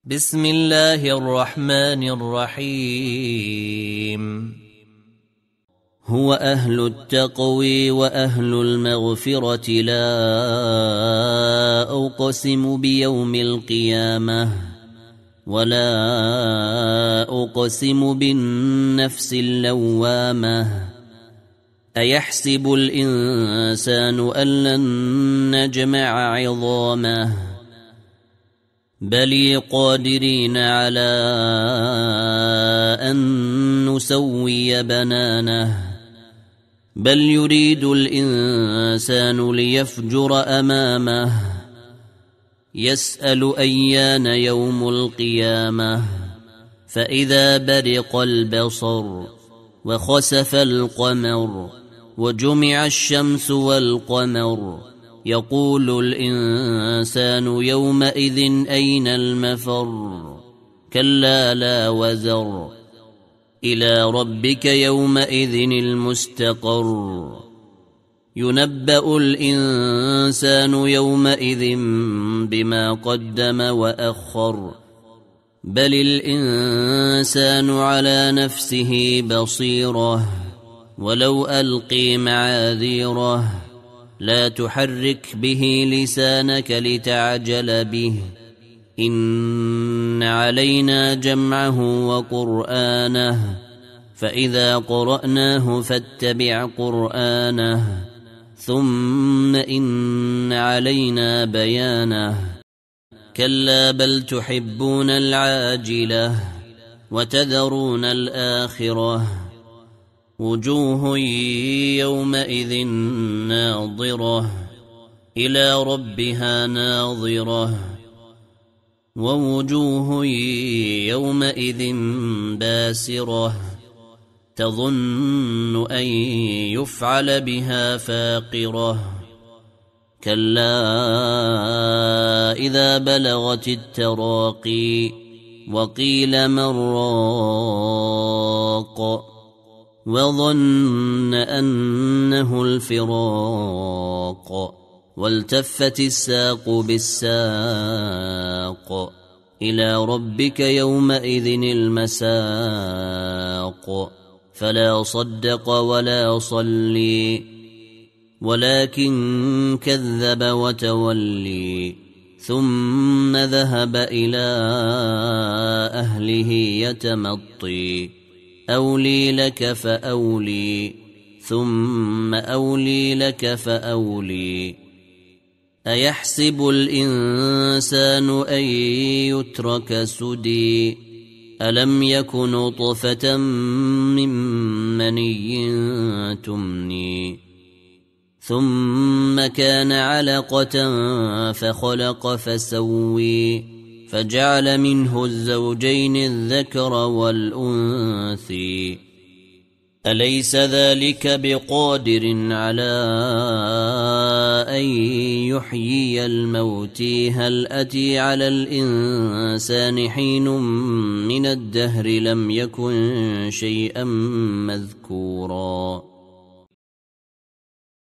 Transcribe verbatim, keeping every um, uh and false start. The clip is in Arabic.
بسم الله الرحمن الرحيم. هو أهل التقوى وأهل المغفرة لا أقسم بيوم القيامة ولا أقسم بالنفس اللوامة أيحسب الإنسان أن لن نجمع عظامه بل قادرين على أن نسوي بنانه بل يريد الإنسان ليفجر أمامه يسأل أيان يوم القيامة فإذا برق البصر وخسف القمر وجمع الشمس والقمر يقول الإنسان يومئذ أين المفر كلا لا وزر إلى ربك يومئذ المستقر ينبأ الإنسان يومئذ بما قدم وأخر بل الإنسان على نفسه بصيرة ولو ألقي معاذيره لا تحرك به لسانك لتعجل به إن علينا جمعه وقرآنه فإذا قرأناه فاتبع قرآنه ثم إن علينا بيانه كلا بل تحبون العاجلة وتذرون الآخرة وجوه يومئذ ناظرة إلى ربها ناظرة ووجوه يومئذ باسرة تظن أن يفعل بها فاقرة كلا إذا بلغت التراقي وقيل من راق وظن أنه الفراق والتفت الساق بالساق إلى ربك يومئذ المساق فلا صدق ولا صلي ولكن كذب وتولي ثم ذهب إلى أهله يتمطي أولي لك فأولي ثم أولي لك فأولي أيحسب الإنسان أن يترك سدي ألم يكن نطفة من مني تمني ثم كان علقة فخلق فسوي فجعل منه الزوجين الذكر والأنثي أليس ذلك بقادر على أن يحيي الموتى هل أتى على الإنسان حين من الدهر لم يكن شيئا مذكورا